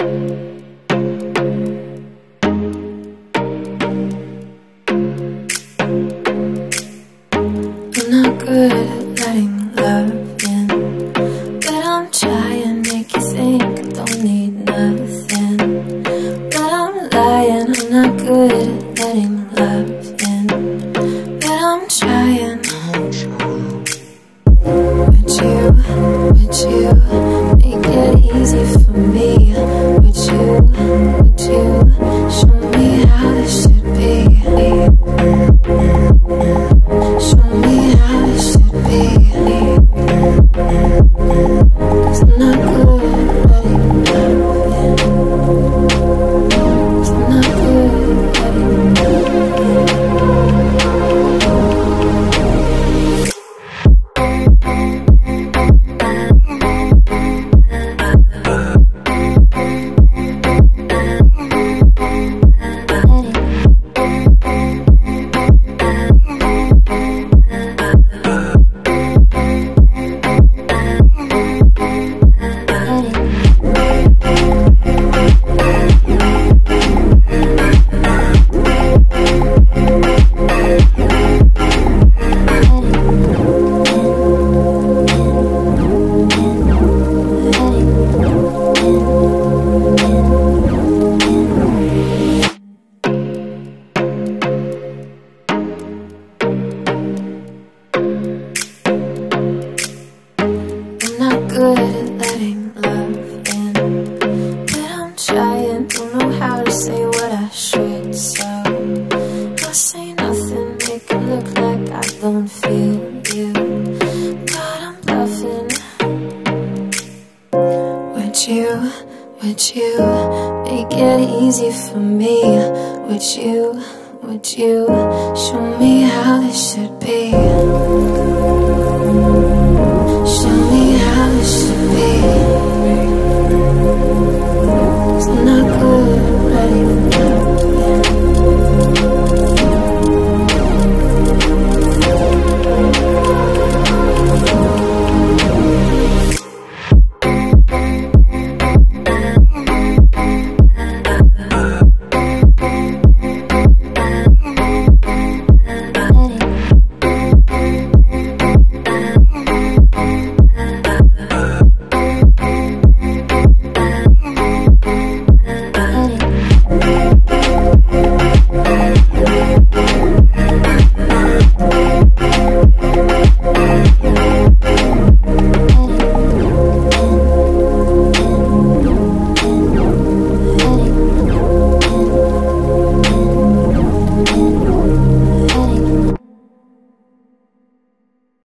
not good at letting love in, but I'm trying to make you think I don't need nothing. But I'm lying, I'm not good at letting love in, but I'm trying. Would you make it easy for me? Would you show me how this should be? Show me how this should be. 'Cause I'm not good at letting love in. 'Cause I'm not good at letting love good at letting love in, but I'm trying. Don't know how to say what I should, so I'll say nothing, make it look like I don't feel you, but I'm bluffing. Would you make it easy for me? Would you show me how this should be? Show me how it should be. 'Cause I'm not good